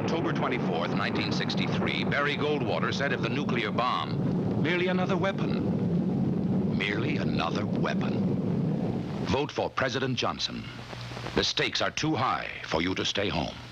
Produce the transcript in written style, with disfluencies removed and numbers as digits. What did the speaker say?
October 24th, 1963, Barry Goldwater said of the nuclear bomb, merely another weapon. Merely another weapon. Vote for President Johnson. The stakes are too high for you to stay home.